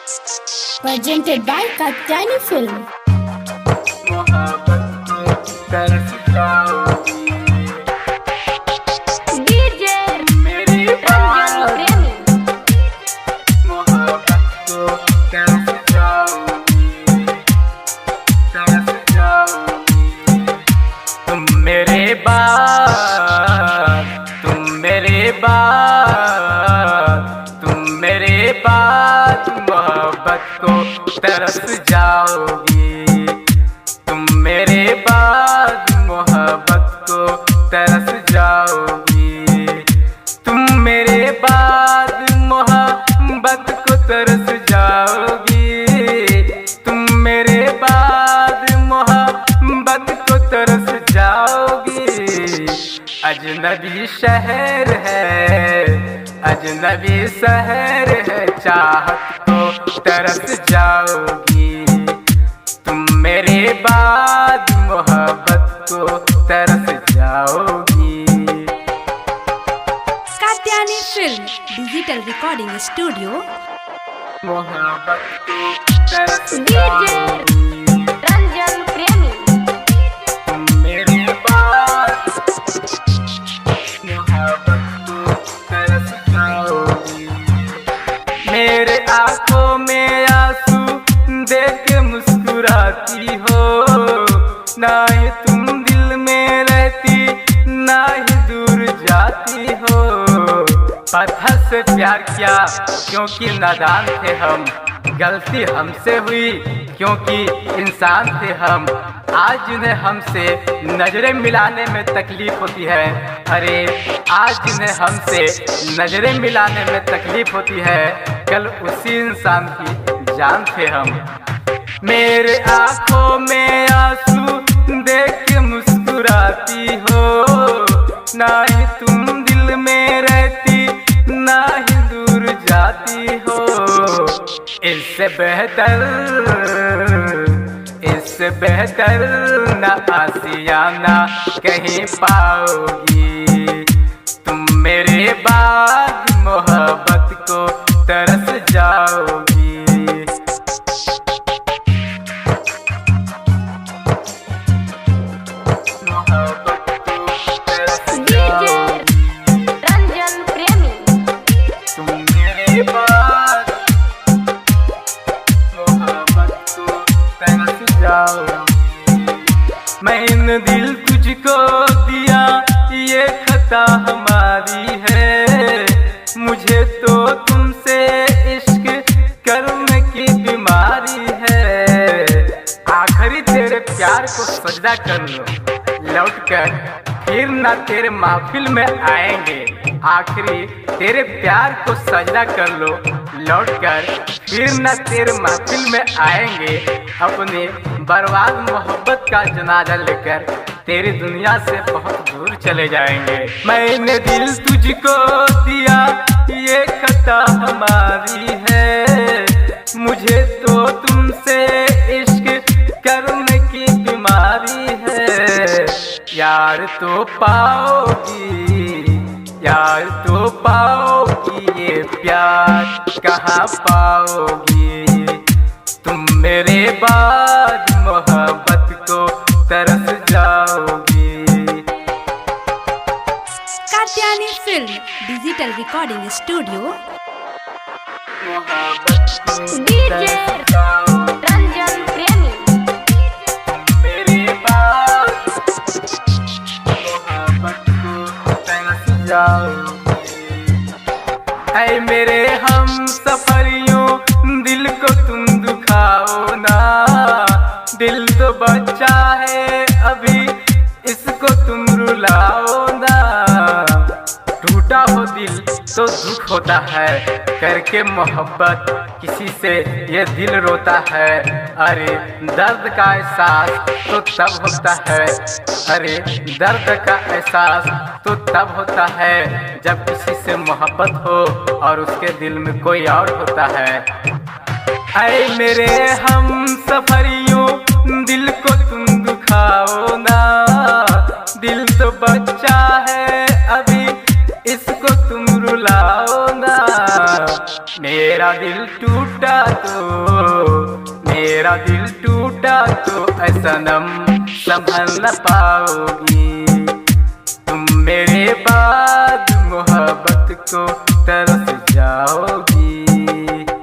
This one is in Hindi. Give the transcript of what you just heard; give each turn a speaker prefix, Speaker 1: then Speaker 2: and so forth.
Speaker 1: Presented by Katyani Film.
Speaker 2: मोहब्बत को तरस जाओगी तुम मेरे बाद मोहब्बत को तरस जाओगी तुम मेरे बाद मोहब्बत को तरस जाओगी तुम मेरे बाद मोहब्बत को तरस जाओगी अजनबी शहर है अजनबी शहर है चाहत को तरस जाओगी तुम मेरे बाद मोहब्बत को तरस जाओगी।
Speaker 1: Katyayani film digital recording studio
Speaker 2: मोहब्बत को तरस जाओगी
Speaker 1: रंजन प्रेमी
Speaker 2: तुम मेरे बाद मोहब्बत को तरस जाओगी। मेरे आंखों में आंसू देख के मुस्कुराती हो ना ही तुम दिल में रहती ना ही दूर जाती हो पत्थर से प्यार किया क्योंकि नादान थे हम गलती हमसे हुई क्योंकि इंसान थे हम आज उन्हें हमसे नजरें मिलाने में तकलीफ होती है अरे आज उन्हें हमसे नजरें मिलाने में तकलीफ होती है कल उसी इंसान की जान थे हम। मेरे आंखों में आंसू देख के मुस्कुराती हो ना ही तुम दिल में रहती ना ही दूर जाती हो इससे बेहतर ना आसियाना कहीं पाओगी तुम मेरे बाद मोहब्बत को तरस जाओगी। मोहब्बत को तरस जाओगी
Speaker 1: रंजन प्रेमी
Speaker 2: तुम मेरे बाद मोहब्बत को तरस जाओगी। मैंने दिल तुझको दिया ये खता हमारी है मुझे तो तुमसे इश्क करने की बीमारी है आखिरी तेरे प्यार को सजदा कर लो लौट कर फिर ना तेरे महफिल में आएंगे आखिरी तेरे प्यार को सजदा कर लो लौट कर फिर न तेरे महफिल में आएंगे अपने बर्बाद मोहब्बत का जनाजा लेकर तेरी दुनिया से बहुत दूर चले जाएंगे। मैंने दिल तुझको दिया ये खता हमारी है मुझे तो तुमसे इश्क करने की बीमारी है यार तो पाओगी ये प्यार कहाँ पाओगी तुम मेरे बाद मोहब्बत को तरस जाओगी।
Speaker 1: Katyayani film digital recording studio
Speaker 2: मोहब्बत को तरस जाओगी
Speaker 1: रंजन प्रेमी
Speaker 2: मेरे बाद मोहब्बत को तरस जाओगी। ऐ मेरे हम सफरियों दिल को तुम दुखाओ ना दिल तो बच्चा है अभी इसको तुम रुलाओ ना टूटा हो दिल तो दुख होता है करके मोहब्बत किसी से ये दिल रोता है अरे दर्द का एहसास तो तब होता है अरे दर्द का एहसास तो तब होता है जब किसी से मोहब्बत हो और उसके दिल में कोई और होता है। ऐ मेरे हम सफरियों दिल को तुम दुखाओ ना दिल तो बच्चा है अभी इसको तुम रुलाओ ना मेरा दिल टूटा तो ऐ सनम संभल न पाओगी। तुम मेरे बाद मोहब्बत को तरस जाओगी।